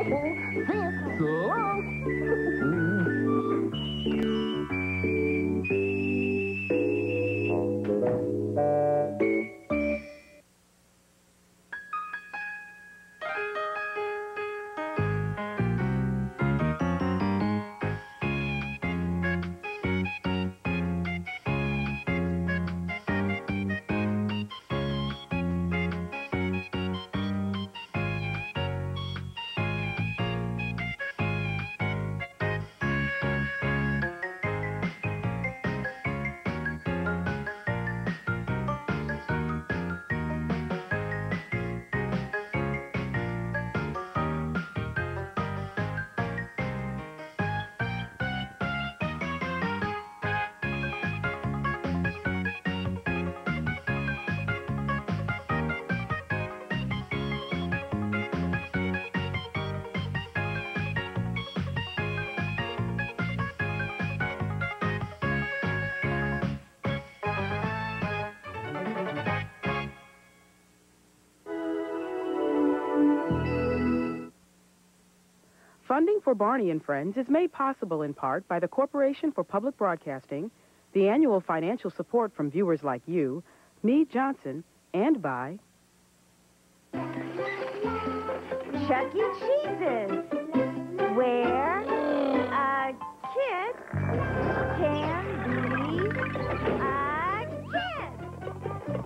See you. So long. Funding for Barney and Friends is made possible in part by the Corporation for Public Broadcasting, the annual financial support from viewers like you, Meade Johnson, and by Chuck E. Cheese's, where a kid can be a kid.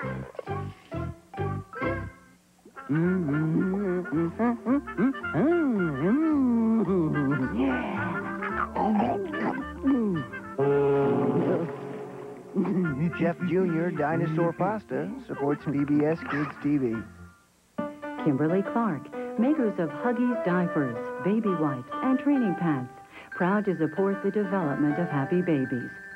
Jeff Jr. Dinosaur Pasta supports PBS Kids TV. Kimberly Clark, makers of Huggies diapers, baby wipes, and training pants, proud to support the development of happy babies.